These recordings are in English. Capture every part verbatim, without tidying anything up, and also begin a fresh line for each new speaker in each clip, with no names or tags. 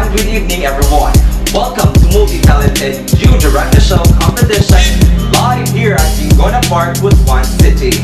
and good evening everyone. Welcome to Multi-Talented You Direct the Show competition live here at Gingoona Park with One City.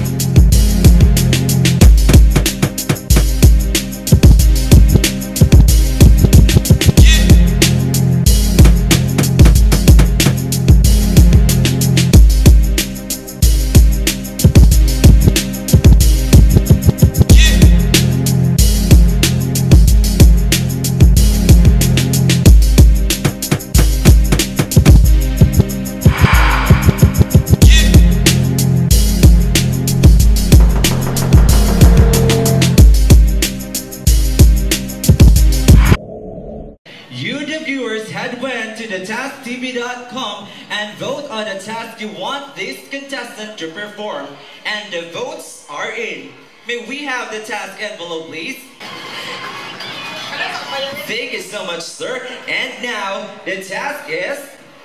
You, the viewers, head went to the task T V dot com and vote on the task you want this contestant to perform. And the votes are in. May we have the task envelope, please? Thank you so much, sir. And now, the task is...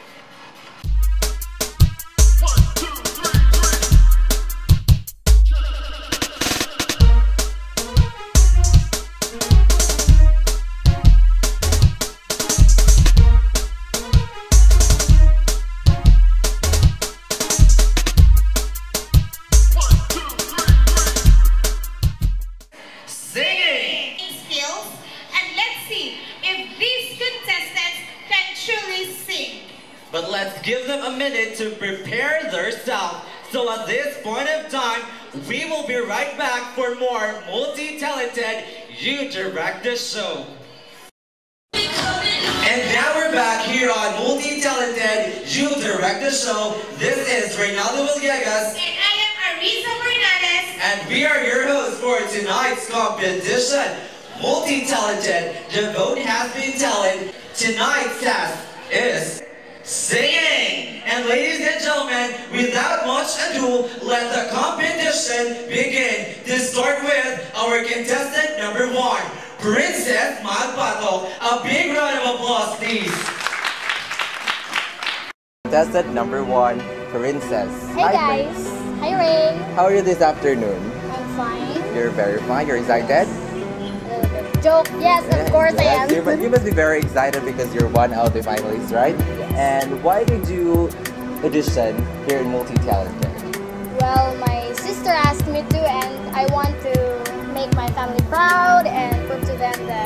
singing
skills, and let's see if these contestants can truly sing.
But let's give them a minute to prepare themselves. So at this point of time, we will be right back for more Multi-Talented You Direct the Show. And now we're back here on Multi-Talented You Direct the Show. This is Reynaldo Villegas.
And I am Arisa Bernales.
And we are your hosts for tonight's competition. Multi-Talented, the vote has been tallied. Tonight's task is singing. And ladies and gentlemen, without much ado, let the competition begin. To start with our contestant number one, Princess Magpato. A big round of applause, please.
Contestant number one, Princess.
Hey
Hi,
guys.
Prin-
Hi Ray.
How are you this afternoon?
I'm fine.
You're very fine. You're excited?
A little bit. Joke. Yes, of course I
Yes,
am.
You, must- you must be very excited because you're one out of the finalists, right?
Yes.
And why did you audition here in Multi-Talented?
Well, my sister asked me to, and I want to make my family proud and prove to them that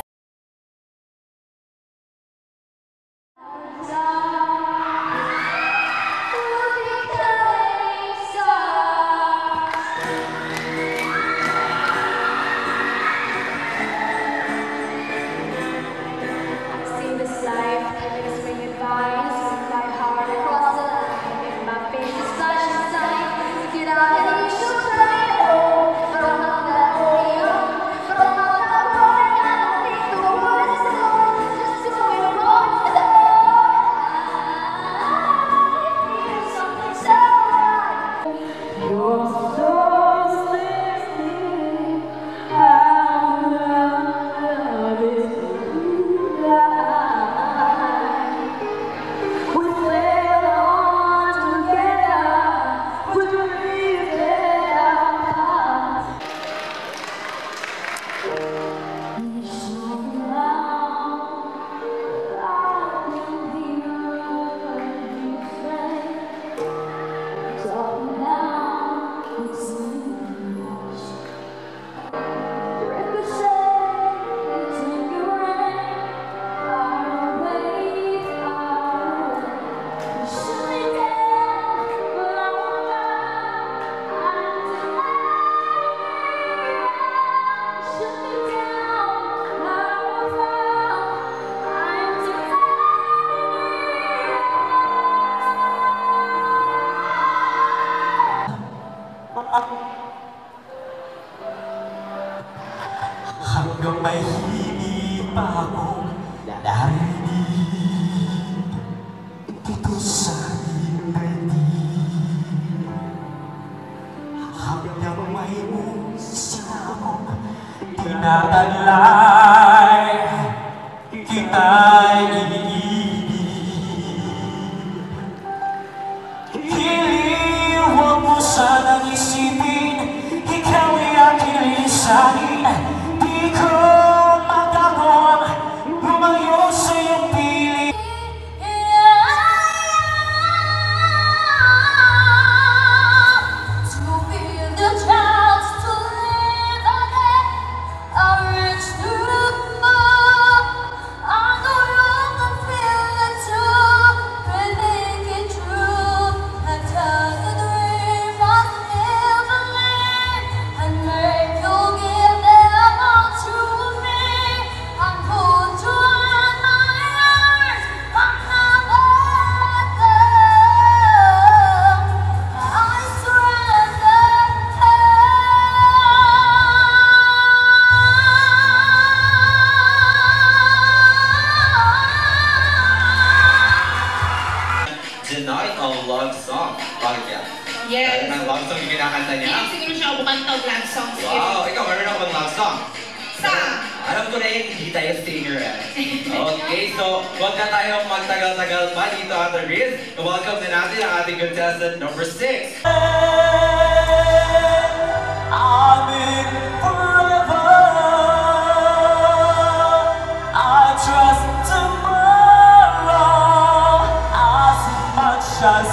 hanggang may hindi pa akong narinig dito sa daigdig. Hanggang may isa akong tinataglay, kita'y iniibig. Huwag mo sanang isipin, ikaw ay aking lisanin. Di ko matapang lumayo sa'yo.
mag-love song. Sige.
Wow, ikaw meron ako ng love song.
Song.
Alam ko na yun, hindi tayo singer eh. Okay, so huwag na tayong magtagal-tagal pa dito at the Riz. Welcome na natin ang ating contestant number six.
I'm in forever. I trust tomorrow as much as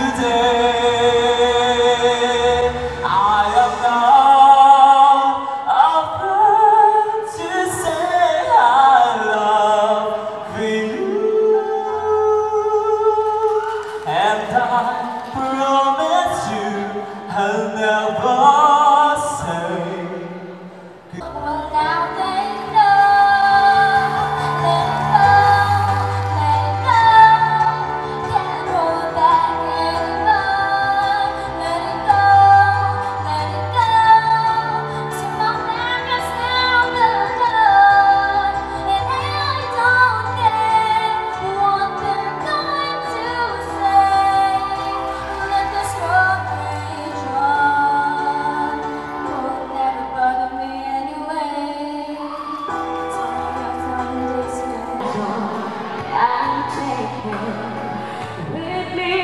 today. I am not afraid to say I love you, and I promise you I'll never.
Well, now they know, let it go, let it go. Can't hold it back anymore. Let it go, let it go. See my back is now the door, and I don't care what they're going to say. Let the storm rage on. Won't never bother me anyway. I'm taking with me.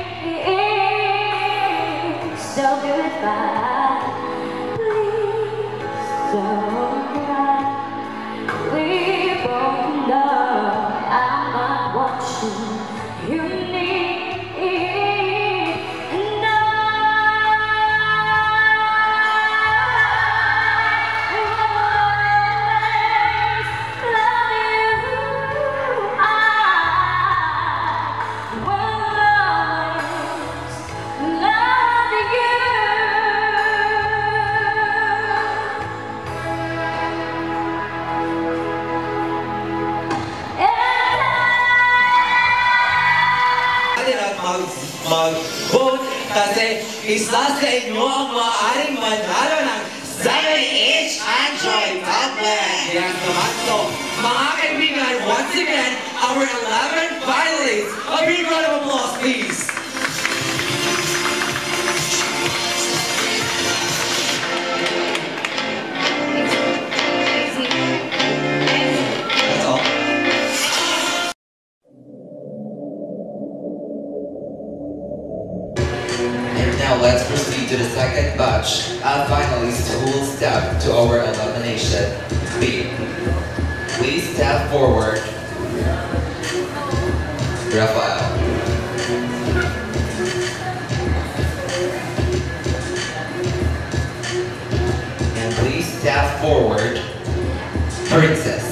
So goodbye. Please don't cry. We both know I'm not what you need. And I
mag-vote kasi isa sa inyo ang maaaring manalo ng seven inch Android tablet. Yes naman. So, mga kaibigan, once again, our eleven finalists. A big round of applause, please. That's all. Now let's proceed to the second batch of finalists who will step to our elimination B. Please step forward. Rafael. And please step forward. Princess.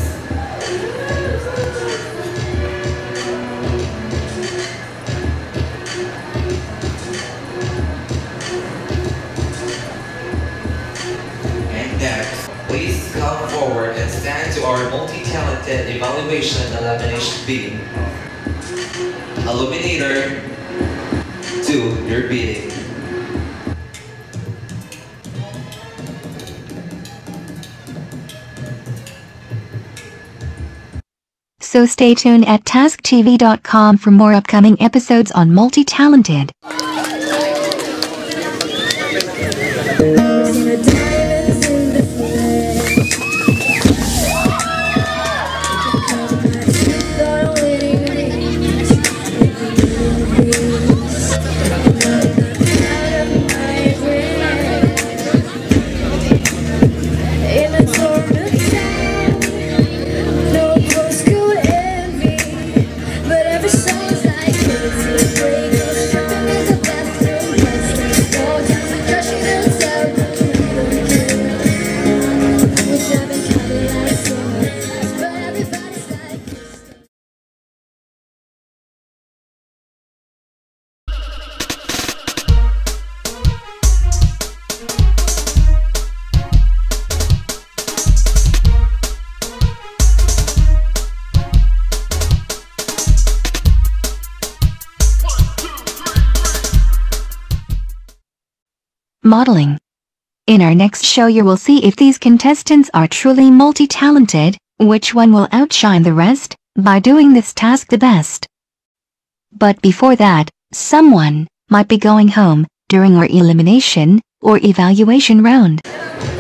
Next, please come forward and stand to our multi-talented evaluation elimination B. Illuminator, to your bidding.
So stay tuned at task T V dot com for more upcoming episodes on Multi-Talented. Modeling. In our next show you will see if these contestants are truly multi-talented, which one will outshine the rest, by doing this task the best. But before that, someone might be going home during our elimination, or evaluation round.